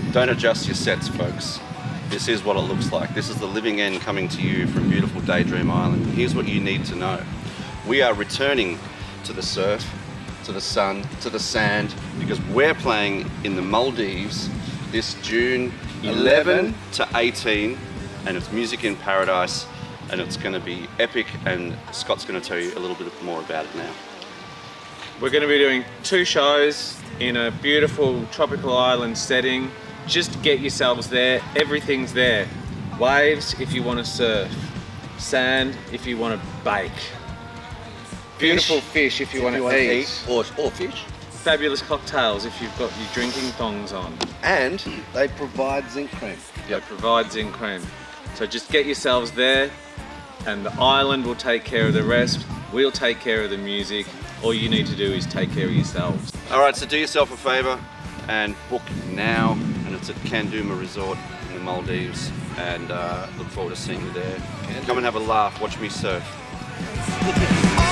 Don't adjust your sets, folks. This is what it looks like. This is the living end coming to you from beautiful Daydream Island. Here's what you need to know. We are returning to the surf, to the sun, to the sand, because we're playing in the Maldives this June 11 to 18, and it's Music in Paradise, and it's going to be epic, and Scott's going to tell you a little bit more about it now. We're going to be doing 2 shows in a beautiful tropical island setting. Just get yourselves there, everything's there. Waves if you want to surf, sand if you want to bake, beautiful fish if you want to eat, or fish. fabulous cocktails if you've got your drinking thongs on. And they provide zinc cream. They provide zinc cream. So just get yourselves there and the island will take care of the rest. We'll take care of the music. All you need to do is take care of yourselves. Alright, so do yourself a favour and book now, and it's at Kandooma Resort in the Maldives, and look forward to seeing you there. Come and have a laugh, watch me surf.